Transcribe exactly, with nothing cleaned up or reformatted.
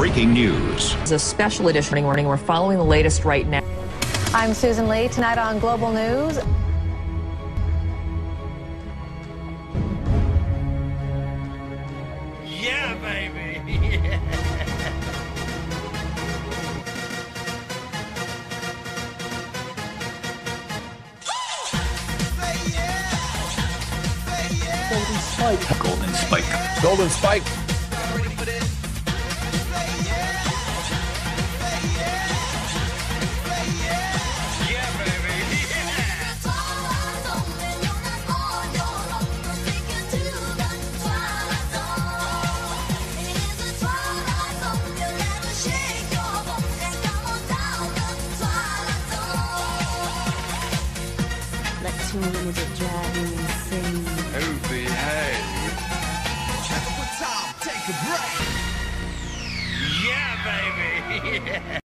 breaking news. It's a special edition morning. We're following the latest right now. I'm Susan Lee. Tonight on Global News. Yeah, baby. Golden Spike. Golden Spike. Golden Spike. That tune is driving me insane. Oh, behave. Take a break. Yeah, baby.